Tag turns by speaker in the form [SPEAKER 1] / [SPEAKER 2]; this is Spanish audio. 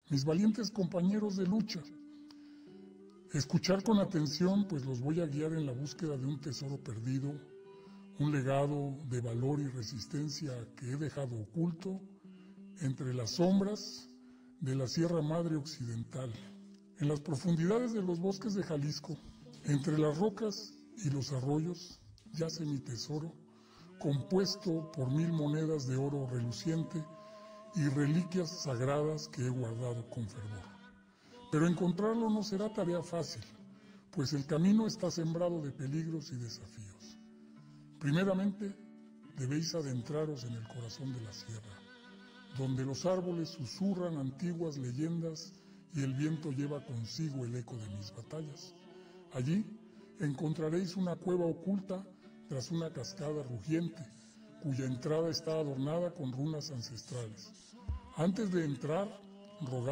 [SPEAKER 1] mis valientes compañeros de lucha. Escuchar con atención, pues los voy a guiar en la búsqueda de un tesoro perdido, un legado de valor y resistencia que he dejado oculto entre las sombras de la Sierra Madre Occidental, en las profundidades de los bosques de Jalisco, entre las rocas y los arroyos, yace mi tesoro, compuesto por 1000 monedas de oro reluciente y reliquias sagradas que he guardado con fervor. Pero encontrarlo no será tarea fácil, pues el camino está sembrado de peligros y desafíos. Primeramente, debéis adentraros en el corazón de la sierra, donde los árboles susurran antiguas leyendas y el viento lleva consigo el eco de mis batallas. Allí encontraréis una cueva oculta tras una cascada rugiente, cuya entrada está adornada con runas ancestrales. Antes de entrar, rogad